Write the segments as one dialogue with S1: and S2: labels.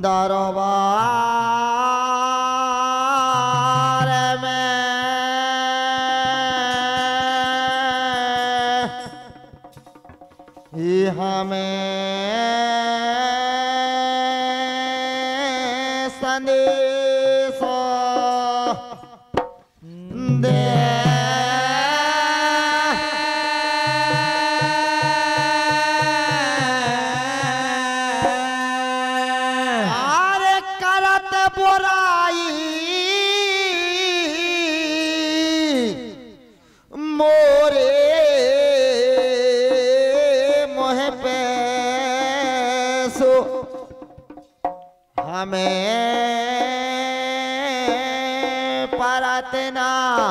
S1: दरबार में हमें संदेश दे हमें परतना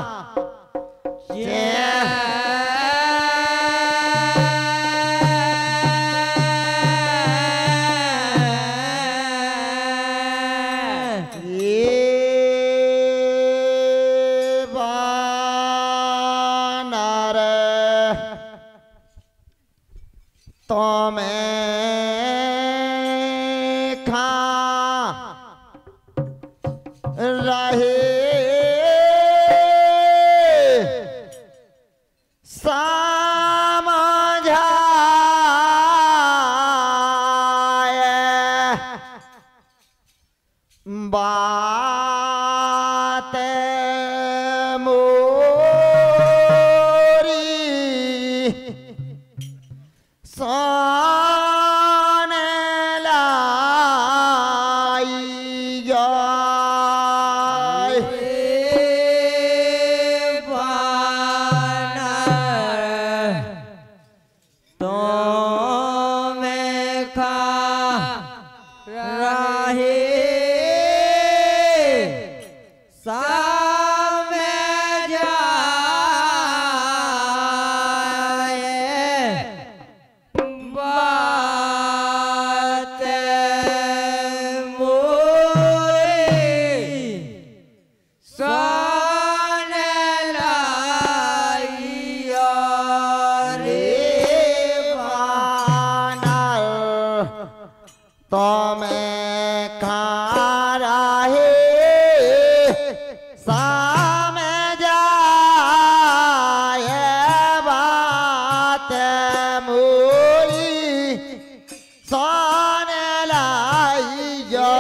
S1: बानर तो मैं रहे समझाए बात मोरी सोने लाई तो मैं खा रहे समझाए बात मोरी सोने लाई जो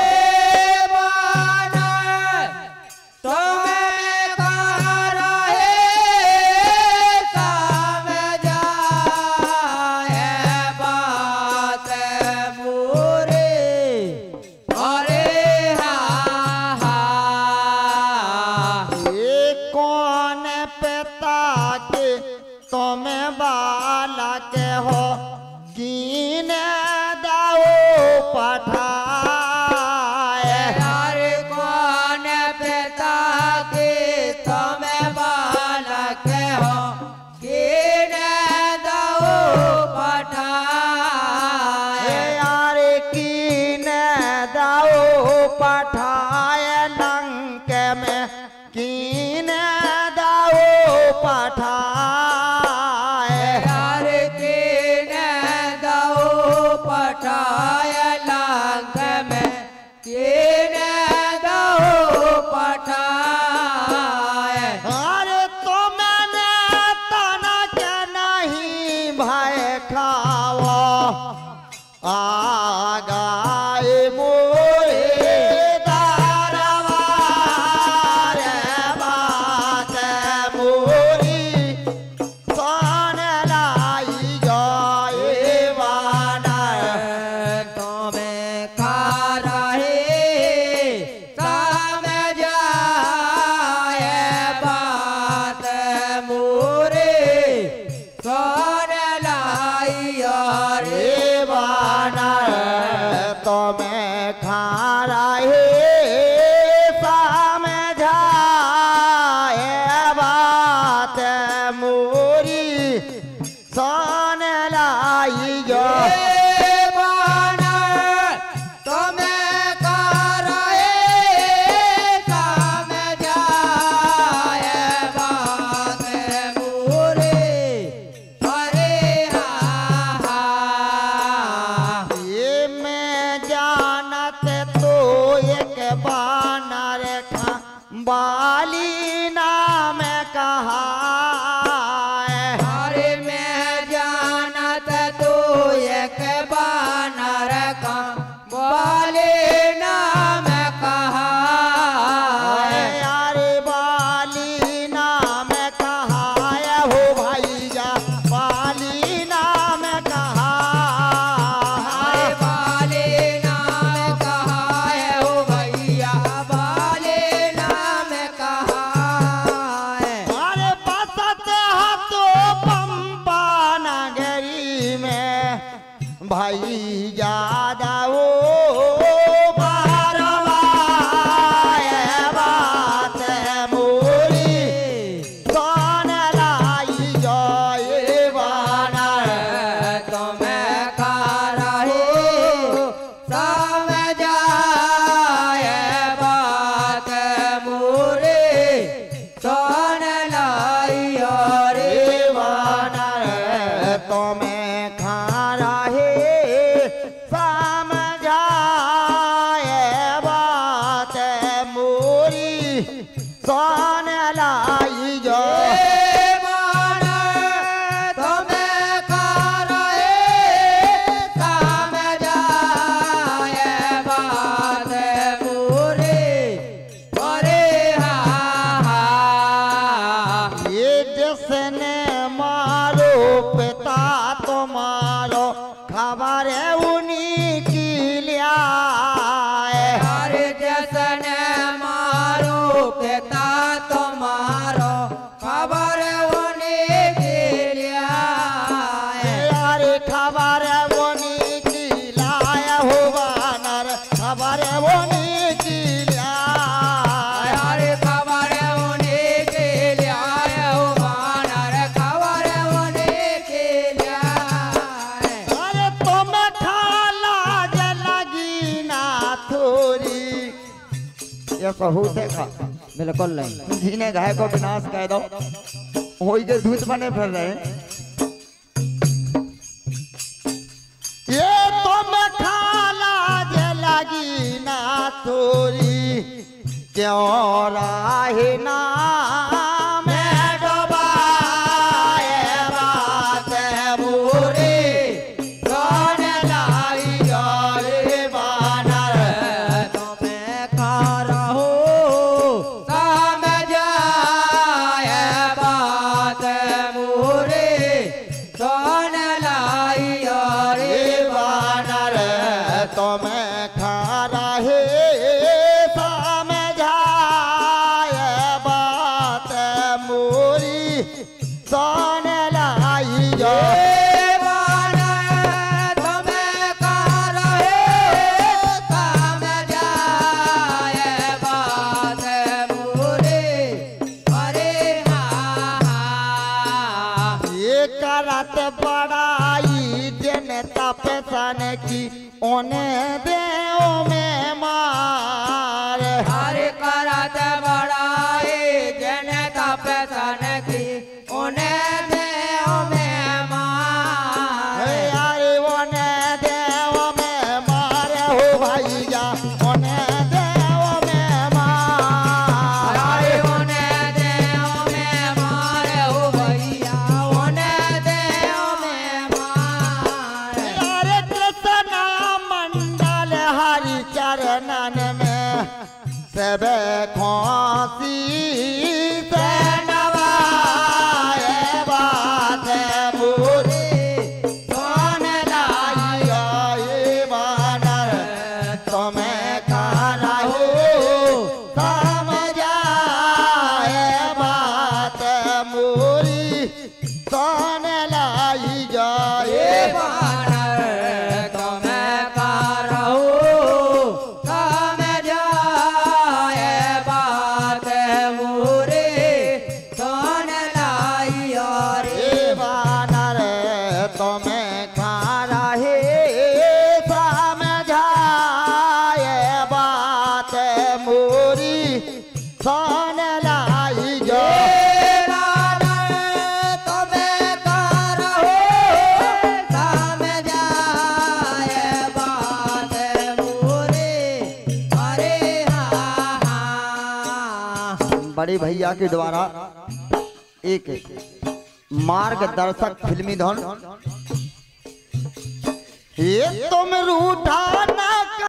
S1: तुम्हें बालक हो कीने दाओ पठाए
S2: यार कौन पिता के तुम्हें बालक हो कीने दाओ पठाए
S1: यार कीने दाओ पठाए लंक में कीने दाओ पठाए
S2: लंक में कीने दाओ पठाए
S1: अरे तो मैंने तना के नहीं भाई खाओ आगाए मोरे दरबार बात मोरी सोने लाई जाए तो मैं खा रहे समझाए बात मोरी सोने लाई जो जानत बाली नाम कहा
S2: अरे मैं जानत तू एक बानर का बोले नाम कहा
S1: यारे बाली नाम कहा हो भैया बाली नाम कहा
S2: अरे बाले नाम कहा है हो भैया बाले नाम कहा है
S1: अरे बसत तो पंपा नगरी में भाई ज्यादा वो बात मोरी कौन लाई जाए बानर
S2: तुम्हें खा रहे समझ आए बात मोरे कौन लाई और
S1: बानर तुम्हें खा रहे समझाए बात मोरी कौन लाई जाए
S2: तुम्हें खा रहे समझ आए बात मोरे अरे हा
S1: ये जिसने मारो पिता तुम्हारो खबर है उन्हीं की लिया
S2: हरे जैसने मारो पिता तुम्हारो खबर होने के लिया
S1: यारे खबर है उन्हीं की लाया हो बानर खबर है उन्हीं की लिया
S2: हरे खबर होने के लिया हो बानर खबर होने के लिया
S1: अरे तुम खाला जलगी ना थोड़ी ये सहूत है खा
S2: बिल्कुल नहीं
S1: जिन्हें घाय को विनाश कह दो होई के दूत बने फिर रहे ये तुम खाला जलगी ना थोड़ी क्यों राहे ना मैं डोबाए बात मोरे कौन लाई जाए बानर
S2: तुम्हें खा रहो समझ आए बात मोरे कौन लाई और
S1: बानर तुम्हें खा रहे समझाए बात मोरी कौन लाई जाए
S2: तुम्हें खा रहे समझ आए बात मोरे अरे हा
S1: ये करत बड़ाई जनता पेशन की उन्हें देओ में मार
S2: हरे करत बड़ाए जनता पेशन की उन्हें देव में मार
S1: यारे उन्हें देओ में मार हो भैया उन्हें देओ में मार
S2: अरे उन्हें देव में मार हो भैया उन्हें देव में मार
S1: यारे कृष्णा मंडल हरि चरणन में सब खोसी से नवाए बात मोरी कौन लाई आए बानर तुम्हें खाना हो समझाए बात मोरी कौन लाई जाए
S2: बानर तुम्हें खा रहो समझ आए बात मोरे कौन लाई और
S1: बानर तुम्हें खा रहे समझाए बात मोरी कौन लाई जाए
S2: तुम्हें खा रहो समझ आए बात मोरे अरे हा
S1: बड़े भैया के द्वारा एक मार्गदर्शक फिल्मी धुन ये तुम रूठा ना